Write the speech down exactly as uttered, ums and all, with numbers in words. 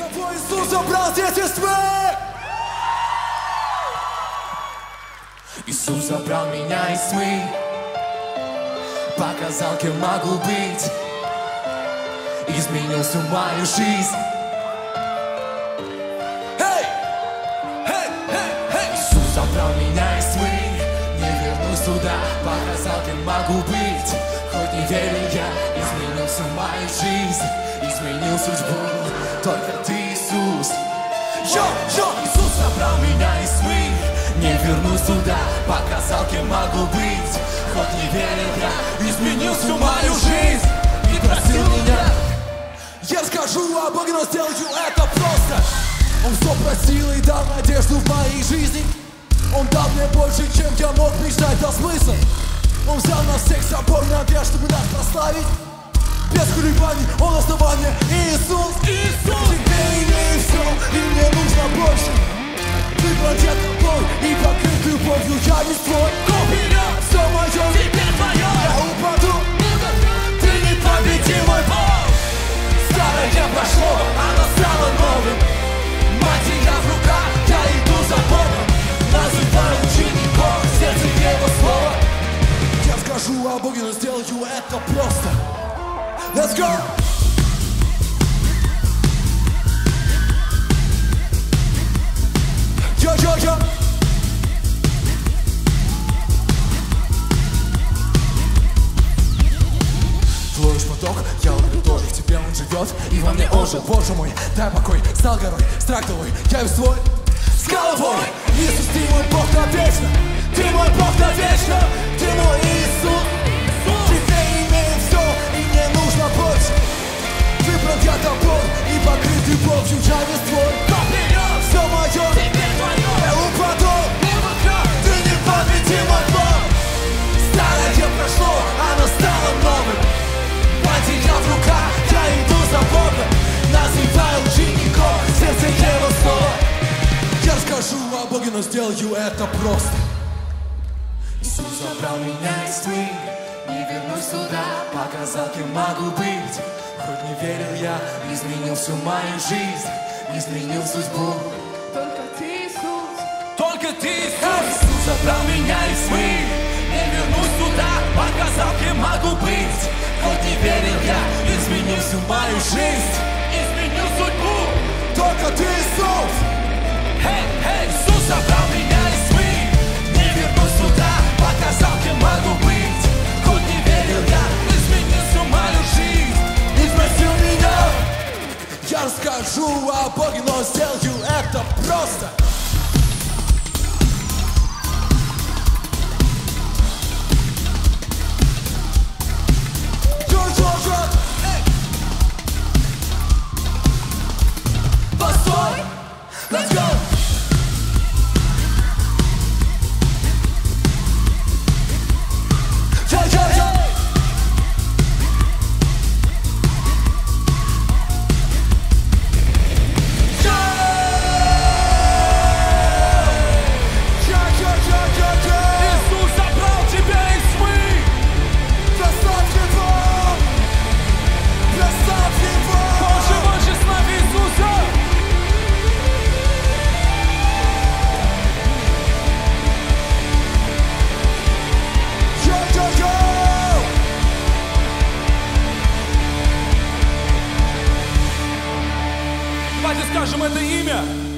Твой Иисус забрал здесь из тьмы. Иисус забрал меня из тьмы, показал, кем могу быть, изменил всю мою жизнь. Hey! Hey! Hey! Hey! Иисус забрал меня из тьмы, не вернусь туда, показал, кем могу быть. Хоть не верю я, изменил всю мою жизнь, изменил судьбу. Только ты, Иисус. Йо! Йо! Иисус забрал меня из тьмы, не вернусь туда, показал, кем могу быть. Хоть не верил я, изменил всю мою жизнь и простил меня. Я скажу о Боге, но сделаю это просто. Он все простил и дал надежду в моей жизни. Он дал мне больше, чем я мог мечтать, дал смысл. Он взял нас всех с собой наверх, чтобы нас прославить. Без колебаний, он основание. Иисус, Иисус, теперь имею все, и мне нужно больше. Ты продет тобой и покрыт любовью, я весь твой. Вперед, все мое, теперь твое. Я упаду, ты непобедимый Бог. Старое прошло, оно стало новым. Матья в руках, я иду за Богом. Называю учеником, сердце его слова. я скажу о Боге, но сделаю это просто. Let's go! Йо-йо-йо! Твой поток, я ловлю тоже, в тебе он живет, и во мне ожил. Боже мой, дай покой, стал горой, страх твой, я весь твой. С головой! Иисус, ты мой Бог навечно! Ты мой Бог навечно! Ты мой Иисус! Теперь имею все, и мне нужно больше. Ты продят тобой и покрыт любовью, я весь твой. Вперед, все мое, теперь твое. Я упаду, ты непобедимый Бог. Старое прошло, оно стало новым. Матья в руках, я иду за Богом. Называю учеником, сердце его слова. Я скажу о Боге, но сделаю это просто. Иисус забрал меня из тьмы, не вернусь туда, показал, кем могу быть. Хоть не верил я, изменил всю мою жизнь, изменил судьбу. Только ты, Иисус. Только ты, Иисус. Иисус забрал меня из тьмы, не вернусь туда, показал, кем могу быть. Хоть не верил я, изменил всю мою жизнь, изменил судьбу. Только ты, Иисус. Эй, эй, Иисус забрал меня из тьмы, не вернусь туда, показал, кем могу быть. Хоть не верил я, изменил всю мою жизнь и спасил меня. Я расскажу о Боге, но сделаю это просто. Йо-йо-йо! Эй! Постой! Let's go! Йо-йо-йо! Иисус забрал тебя из тьмы! Прославь Его! Прославь Его! Боже мой, же слави Иисуса! Йо-йо-йо! Давайте скажем это имя!